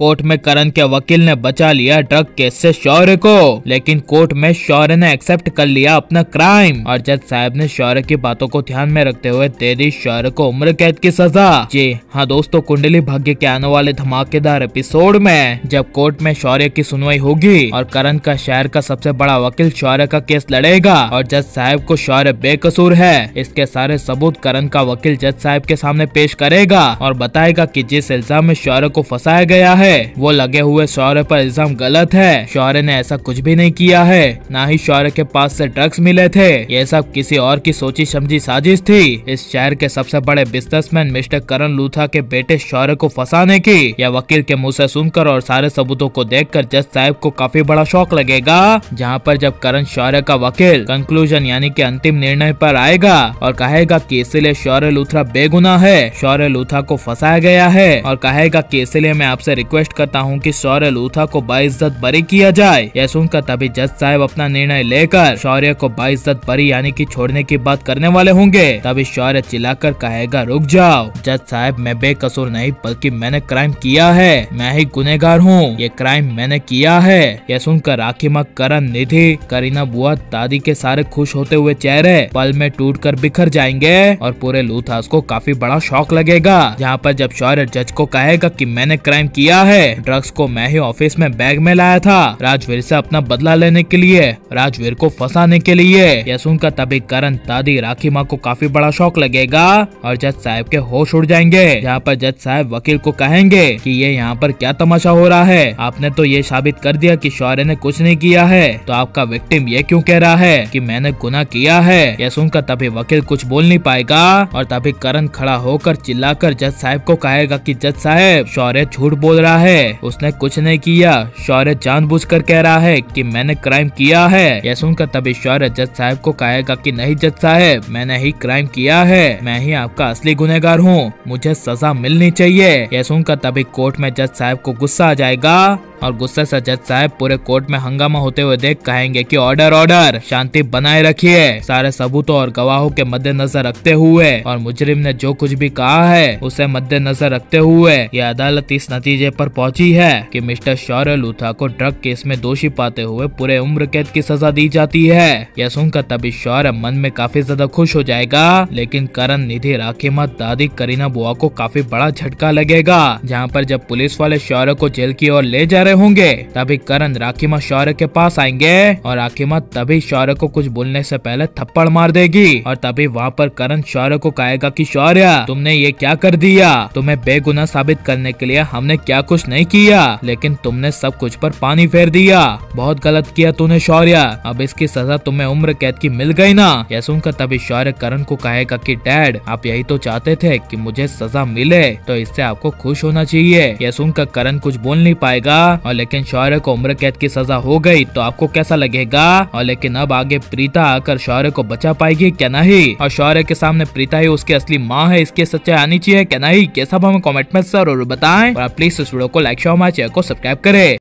Court में करण के वकील ने बचा लिया ड्रग केस से शौर्य को, लेकिन कोर्ट में शौर्य ने एक्सेप्ट कर लिया अपना क्राइम और जज साहब ने शौर्य की बातों को ध्यान में रखते हुए दे दी शौर्य को उम्र कैद की सजा। जी हाँ दोस्तों, कुंडली भाग्य के आने वाले धमाकेदार एपिसोड में जब कोर्ट में शौर्य की सुनवाई होगी और करण का शहर का सबसे बड़ा वकील शौर्य का केस लड़ेगा और जज साहब को शौर्य बेकसूर है, इसके सारे सबूत करण का वकील जज साहब के सामने पेश करेगा और बताएगा कि जिस इल्जाम में शौर्य को फंसाया गया है वो लगे हुए शौर्य पर इल्जाम गलत है। शौर्य ने ऐसा कुछ भी नहीं किया है, ना ही शौर्य के पास से ड्रग्स मिले थे। ये सब किसी और की सोची समझी साजिश थी इस शहर के सबसे बड़े बिजनेसमैन मिस्टर करण लूथरा के बेटे शौर्य को फंसाने की। यह वकील के मुंह से सुनकर और सारे सबूतों को देखकर जज साहब को काफी बड़ा शौक लगेगा, जहां पर जब करण शौर्य का वकील कंक्लूजन यानी कि अंतिम निर्णय पर आएगा और कहेगा कि इसलिए शौर्य लूथरा बेगुनाह है, शौर्य लूथरा को फंसाया गया है और कहेगा कि इसलिए मैं आपसे रिक्वेस्ट करता हूं कि शौर्य लूथरा को बाइज्जत बरी किया जाए। यह सुनकर तभी जज साहब अपना निर्णय लेकर शौर्य को बाइज्जत बरी यानी कि छोड़ने की बात करने वाले होंगे। तभी शौर्य चिल्लाकर कहेगा रुक जाओ जज साहब, मैं बेकसूर नहीं बल्कि मैंने क्राइम किया है, मैं ही गुनहगार हूँ, ये क्राइम मैंने किया है। यह सुनकर राखी माँ, करण, निधि, करीना बुआ, दादी के सारे खुश होते हुए चेहरे पल में टूटकर बिखर जाएंगे और पूरे लूथास को काफी बड़ा शौक लगेगा, जहाँ पर जब शौर्य जज को कहेगा कि मैंने क्राइम किया है, ड्रग्स को मैं ही ऑफिस में बैग में लाया था राजवीर से अपना बदला लेने के लिए, राजवीर को फंसाने के लिए। यह सुनकर तभी करण, दादी, राखी माँ को काफी बड़ा शौक लगेगा और जज साहब के होश उड़ जाएंगे, जहाँ पर जज साहब वकील को कहेंगे कि ये यहाँ पर क्या तमाशा हो रहा है, आपने तो ये साबित कर दिया कि शौर्य ने कुछ नहीं किया है, तो आपका विक्टिम ये क्यों कह रहा है कि मैंने गुनाह किया है। यह सुनकर तभी वकील कुछ बोल नहीं पाएगा और तभी करण खड़ा होकर चिल्लाकर जज साहब को कहेगा कि जज साहब, शौर्य झूठ बोल रहा है, उसने कुछ नहीं किया, शौर्य जानबूझकर कह रहा है कि मैंने क्राइम किया है। यह सुनकर तभी शौर्य जज साहब को कहेगा कि नहीं जज साहब, मैंने ही क्राइम किया है, मैं ही आपका असली गुनहगार हूँ, मुझे सजा मिलनी चाहिए। यह सुनकर तभी कोर्ट में जज साहब को गुस्सा आ जाएगा और गुस्से से जज साहब पूरे कोर्ट में हंगामा होते हुए देख कहेंगे कि ऑर्डर ऑर्डर, शांति बनाए रखिए। सारे सबूतों और गवाहों के मद्देनजर रखते हुए और मुजरिम ने जो कुछ भी कहा है उसे मद्देनजर रखते हुए यह अदालत इस नतीजे पर पहुंची है कि मिस्टर शौर्य लूथरा को ड्रग केस में दोषी पाते हुए पूरे उम्र कैद की सजा दी जाती है। यह सुनकर तभी शौर्य मन में काफी ज्यादा खुश हो जाएगा, लेकिन करण, निधि, राखी माँ, दादी, करीना बुआ को काफी बड़ा झटका लगेगा, जहाँ पर जब पुलिस वाले शौर्य को जेल की ओर ले जा होंगे तभी करण, राखी माँ शौर्य के पास आएंगे और राखी माँ तभी शौर्य को कुछ बोलने से पहले थप्पड़ मार देगी और तभी वहाँ पर करण शौर्य को कहेगा कि शौर्य, तुमने ये क्या कर दिया, तुम्हें बेगुनाह साबित करने के लिए हमने क्या कुछ नहीं किया, लेकिन तुमने सब कुछ पर पानी फेर दिया, बहुत गलत किया तूने शौर्य, अब इसकी सजा तुम्हें उम्र कैद की मिल गई ना। यह सुनकर तभी शौर्य करण को कहेगा कि डैड, आप यही तो चाहते थे कि मुझे सजा मिले, तो इससे आपको खुश होना चाहिए। यह सुनकर करण कुछ बोल नहीं पाएगा और लेकिन शौर्य को उम्र कैद की सजा हो गई तो आपको कैसा लगेगा, और लेकिन अब आगे प्रीता आकर शौर्य को बचा पाएगी क्या नहीं, और शौर्य के सामने प्रीता ही उसकी असली माँ है, इसकी सच्चाई आनी चाहिए क्या नहीं, कैसा हमें कमेंट में जरूर बताएं और आप प्लीज इस वीडियो को लाइक शेयर, हमारे चैनल को सब्सक्राइब करें।